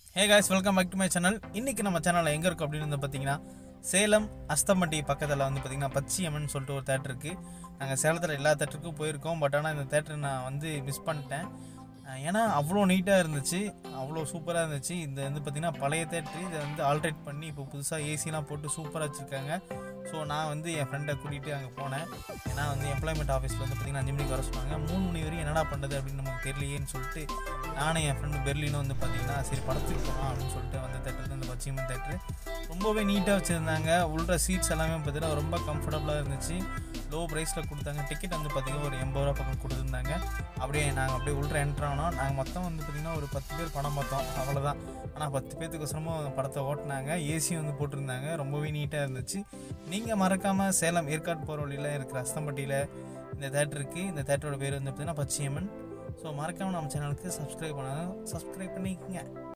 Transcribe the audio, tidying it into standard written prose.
Hey guys, welcome back to my channel. இன்னைக்கு நம்ம சேனல்ல எங்க இருக்கு அப்படினு வந்து பாத்தீங்கன்னா சேலம் ஹஸ்தம்பட்டி பக்கத்துல வந்து பாத்தீங்கன்னா பச்சியம்மன் சொல்லிட்டு ஒரு தியேட்டர் இருக்கு. நாங்க சேலத்துல எல்லா தியேட்டருக்கும் போயிருக்கோம். பட் ஆனா இந்த தியேட்டர் நான் வந்து மிஸ் பண்ணிட்டேன். ஏன்னா அவ்வளோ நீட்டாக இருந்துச்சு, அவ்வளோ சூப்பராக இருந்துச்சு. இந்த வந்து பார்த்திங்கன்னா பழைய தேட்டரு, இதை வந்து ஆல்ட்ரேட் பண்ணி இப்போ புதுசாக ஏசிலாம் போட்டு சூப்பராக வச்சுருக்காங்க. ஸோ நான் வந்து என் ஃப்ரெண்டை கூட்டிகிட்டு அங்கே போனேன். ஏன்னா வந்து எம்ப்ளாய்மெண்ட் ஆஃபீஸில் வந்து பார்த்திங்கன்னா 5 மணிக்கு வர சொன்னாங்க. 3 மணி வரையும் என்னடா பண்ணுறது அப்படின்னு நமக்கு தெரியலையேன்னு சொல்லிட்டு நானும் என் ஃப்ரெண்டு பெர்லினும் வந்து பார்த்திங்கன்னா சரி படத்துக்கு போகலாம் அப்படின்னு சொல்லிட்டு வந்த தேட்டர் இந்த பச்சியம்மன் தேட்டரு ரொம்பவே நீட்டாக வச்சுருந்தாங்க. உள்ள சீட்ஸ் எல்லாமே பார்த்திங்கன்னா ரொம்ப கம்ஃபர்டபுளாக இருந்துச்சு. லோ ப்ரைஸில் கொடுத்தாங்க. டிக்கெட் வந்து பார்த்திங்கன்னா ஒரு 80 ரூபா பக்கம் கொடுத்துருந்தாங்க. நாங்கள் அப்படியே உள்ள என்ட்ரானோம். நாங்கள் மொத்தம் வந்து பார்த்திங்கன்னா ஒரு 10 பேர் படம் பார்த்தோம், அவ்வளோதான். ஆனால் 10 பேர்த்துக்கோசரமும் படத்தை ஓட்டினாங்க. ஏசியும் வந்து போட்டிருந்தாங்க. ரொம்பவே நீட்டாக இருந்துச்சு. நீங்கள் மறக்காமல் சேலம் ஏற்காடு போகிற வழியில் இருக்கிற ஹஸ்தம்பட்டியில் இந்த தேட்டருக்கு, இந்த தேட்டரோட பேர் வந்து பார்த்திங்கன்னா பச்சியம்மன். ஸோ மறக்காமல் நம்ம சேனலுக்கு சப்ஸ்கிரைப் பண்ணிக்கங்க.